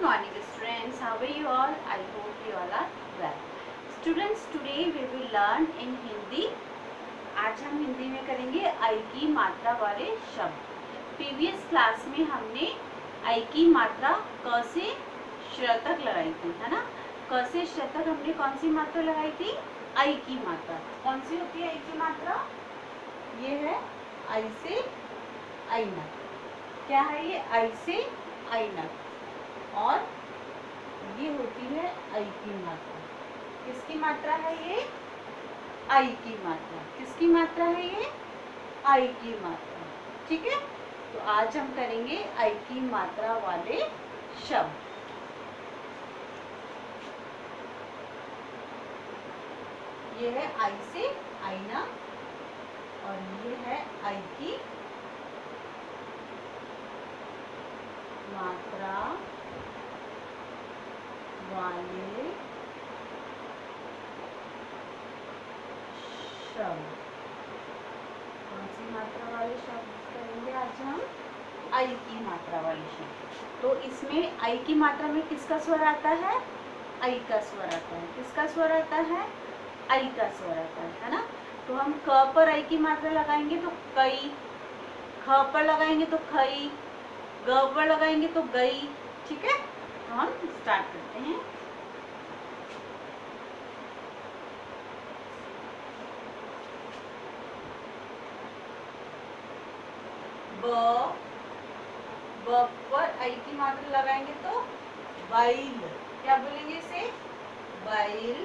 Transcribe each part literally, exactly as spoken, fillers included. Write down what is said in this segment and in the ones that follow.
morning students, how are you all? I hope you all are well. Students, today we will learn in Hindi. आज हम हिंदी में करेंगे आई की मात्रा वाले शब्द। प्रीवियस क्लास में हमने आई की मात्रा क से श तक लगाई थी, है ना। क से श तक हमने कौन सी मात्रा लगाई थी? आई की मात्रा। कौन सी होती है आई की मात्रा? ये है आई से आईना। क्या है ये? आई से आईना। और ये होती है आई की मात्रा। किसकी मात्रा है ये? आई की मात्रा। किसकी मात्रा है ये? आई की मात्रा। ठीक है, तो आज हम करेंगे आई की मात्रा वाले शब्द। ये है आई से आईना और ये है आई की मात्रा वाले शब्द। कौन सी मात्रा वाले शब्द करेंगे आज हम? आई की मात्रा वाले शब्द। तो इसमें आई की मात्रा में किसका स्वर आता है? आई का स्वर आता है। किसका स्वर आता है? आई का स्वर आता है, है ना। तो हम क पर आई की मात्रा लगाएंगे तो कई, ख पर लगाएंगे तो खई, ग पर लगाएंगे तो गई। ठीक है, तो हम स्टार्ट करते हैं। ब ब पर आई की मात्रा लगाएंगे तो बैल। क्या बोलेंगे इसे? बैल।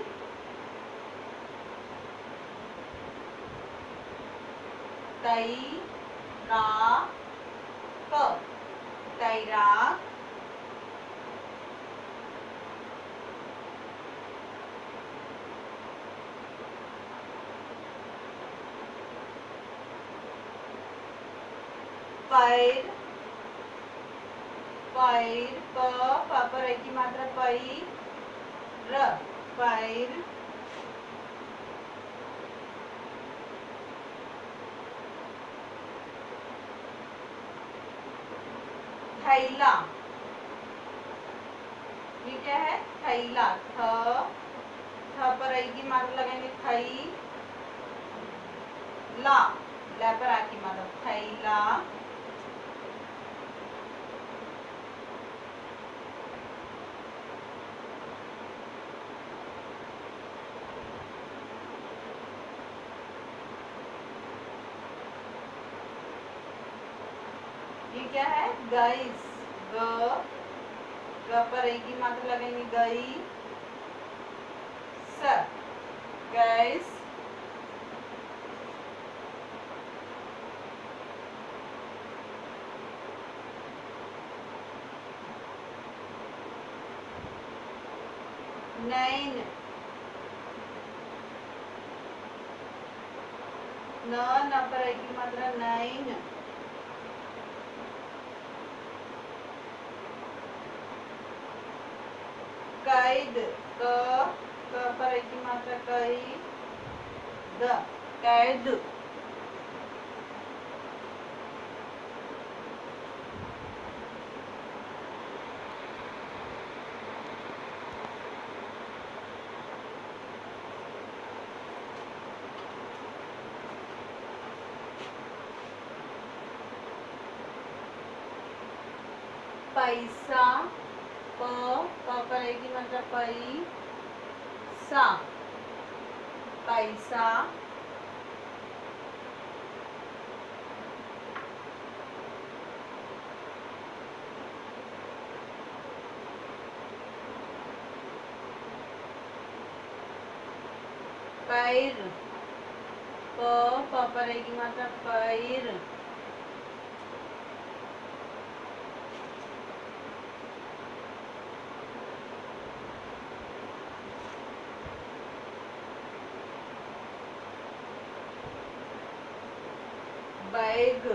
तई रा क तैराक। पैर पैर प प पर आई की मात्रा पई र पैर। थैला। ये क्या है? थैला। थ थ पर आई की मात्रा लगाएंगे थई ला, ला पर आ की मात्रा थैला। ये क्या है? गैस। ग ग पर आई की मात्रा लगेंगे गई स गैस। नैन। न न पर आई की मात्रा नैन। कैद। क क पर आई की मात्रा कई द कैद। पैसा। प प पर आई की मात्रा पई सा पैसा। पैर। प प पर आई की मात्रा पैर। बैग।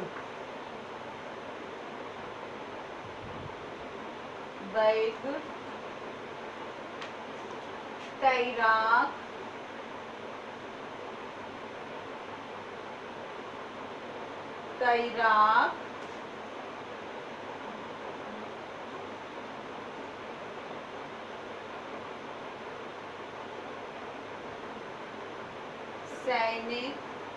बैग। तैराक। तैराक। सैनिक,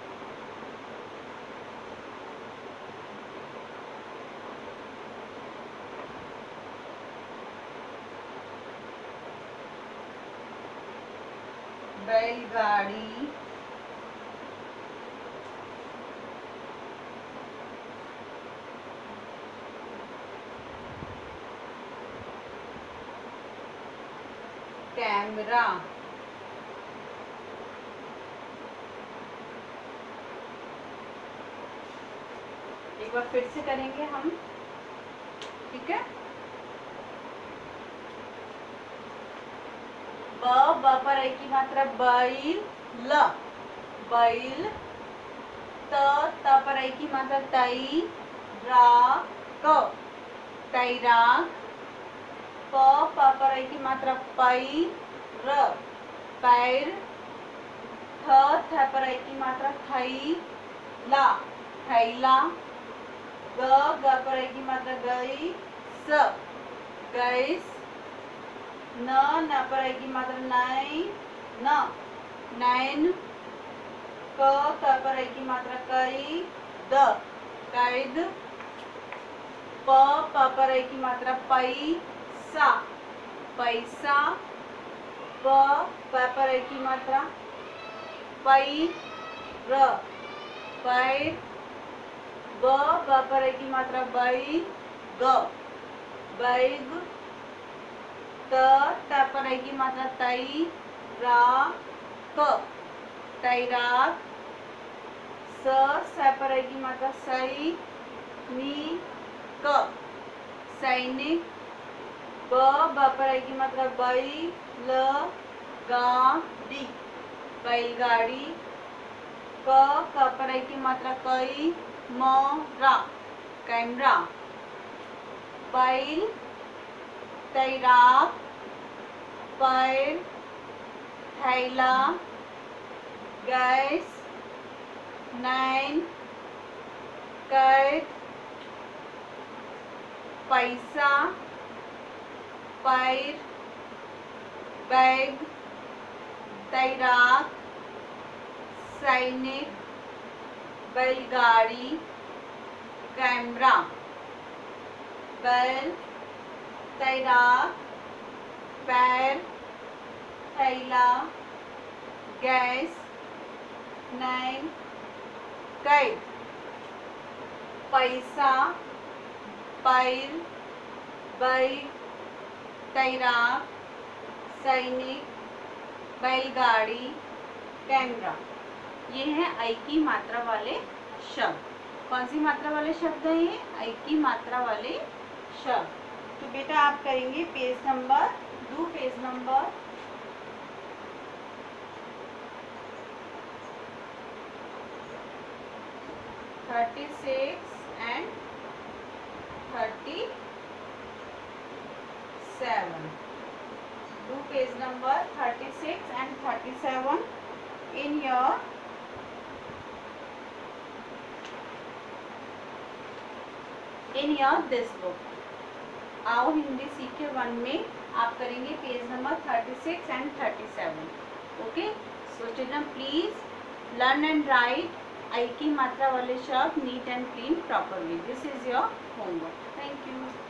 बैलगाड़ी, कैमरा, एक बार फिर से करेंगे हम, ठीक है। ब ब पर आई की मात्रा बैल, ल बैल, त त पर आई की मात्रा तई, रा क तैराक, प प पर आई की मात्रा पई, र पैर, थ थ पर आई की मात्रा थई, ला थैला, ग ग पर आई की मात्रा गई, स गैस, न न पर आई की मात्रा नई, न नैन, क क पर आई की मात्रा कई, द कैद, प प पर आई की मात्रा पई, सा पैसा, प प पर आई की मात्रा पई, र पैर, ब ब पर आई की मात्रा बई, ग बैग, त त पर आई की मात्रा तई, रा क तैराक, स स पर आई की मात्रा सई, नी क सैनिक, ब ब पर आई की मात्रा बई, ल गा डी बैलगाड़ी, क क पर आई की मात्रा कई, म रा कैमरा, बैल, तैराक, पैर, थैला, गैस, नैन, कैद, पैसा, पैर, बैग, तैराक, सैनिक, बैलगाड़ी, कैमरा, बैल, तैराक, पैर, थैला, गैस, नैन, कैद, पैसा, पैर, बैग, तैराक, सैनिक, बैलगाड़ी, कैमरा। ये है आई की मात्रा वाले शब्द। कौन सी मात्रा वाले शब्द हैं ये? आई की मात्रा वाले शब्द। तो बेटा आप करेंगे पेज नंबर दो, page number thirty six and thirty seven. Do page number thirty-six and thirty-seven in your in your this book. आओ हिंदी सीखे वन में आप करेंगे page number thirty six and thirty seven. Okay, so children please learn and write आई की मात्रा वाले शब्द neat and clean proper way. This is your homework. Thank you.